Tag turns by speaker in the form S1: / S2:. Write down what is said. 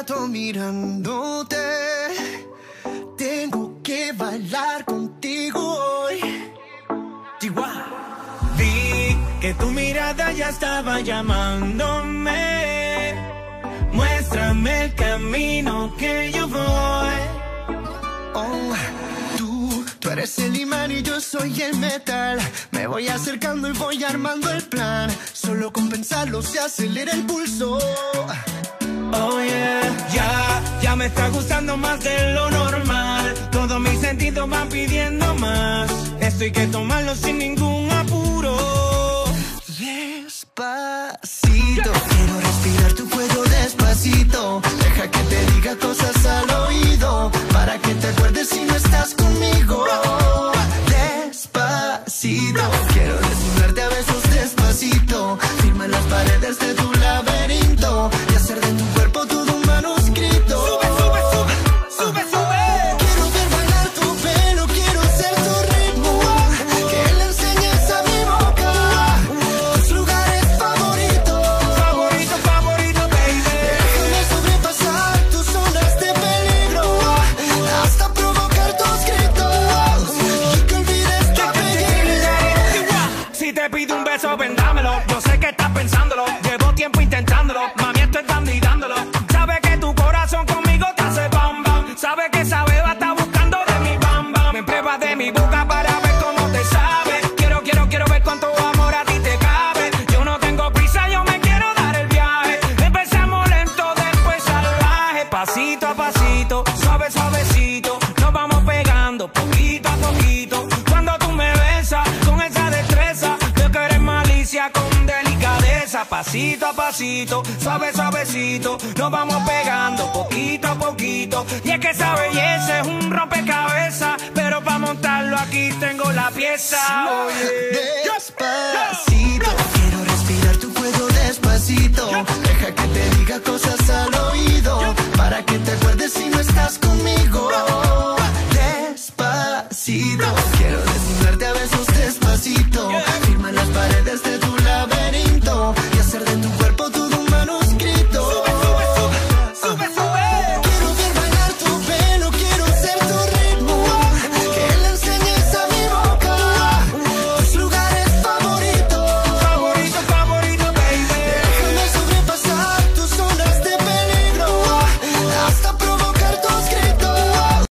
S1: rato mirándote. Tengo que bailar contigo hoy.
S2: Chihuahua. Vi que tu mirada ya estaba llamándome. Muéstrame el camino que yo voy.
S1: Oh, tú eres el imán y yo soy el metal. Me voy acercando y voy armando el plan. Solo con pensarlo se acelera el pulso.
S2: Oh yeah, ya me está gustando más de lo normal. Todos mis sentidos van pidiendo más. Esto hay que tomarlo sin ningún apuro.
S1: Despacito, quiero respirar tu cuello despacito. Deja que te diga cosas al oído, para que te acuerdes si no estás conmigo. Despacito, quiero desnudarte a besos despacito. Firma las paredes de tu laberinto y hacer de tu cuerpo todo un manuscrito.
S2: Sube, sube, sube, sube, sube.
S1: Quiero ver bailar tu pelo, quiero ser tu ritmo. Que le enseñes a mi boca tus lugares favoritos.
S2: Favorito, favorito, baby.
S1: Déjame sobrepasar tus zonas de peligro, hasta provocar tus gritos y que olvides tu apellido.
S2: Si te pido un beso, vendámelo. Yo sé que estás pensándolo. Llevo tiempo intentándolo. Mami, estoy dando y dándolo. Sabe que tu corazón conmigo te hace bam bam. Sabe que esa beba está buscando de mi bam bam. Me pruebas de mi boca para ver cómo te sabe. Quiero ver cuánto amor a ti te cabe. Yo no tengo prisa, yo me quiero dar el viaje. Empezamos lento, después salvaje. Pasito a pasito, suave, suavecito. Nos vamos pegando poquito a poquito. Cuando tú me besas con esa destreza, yo que eres malicia con delicadeza. Pasito a pasito, suave, suavecito. Nos vamos pegando poquito a poquito. Y es que esa belleza es un rompecabezas, pero para montarlo aquí tengo la pieza.
S1: Despacito, quiero respirar tu cuello despacito. Deja que te diga cosas al oído, para que te acuerdes si no estás conmigo.